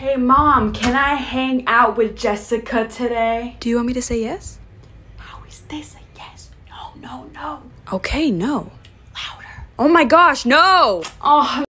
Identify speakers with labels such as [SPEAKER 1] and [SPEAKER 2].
[SPEAKER 1] Hey mom, can I hang out with Jessica today?
[SPEAKER 2] Do you want me to say yes?
[SPEAKER 1] How is this a yes? No.
[SPEAKER 2] Okay, no.
[SPEAKER 1] Louder.
[SPEAKER 2] Oh my gosh, no!
[SPEAKER 1] Oh,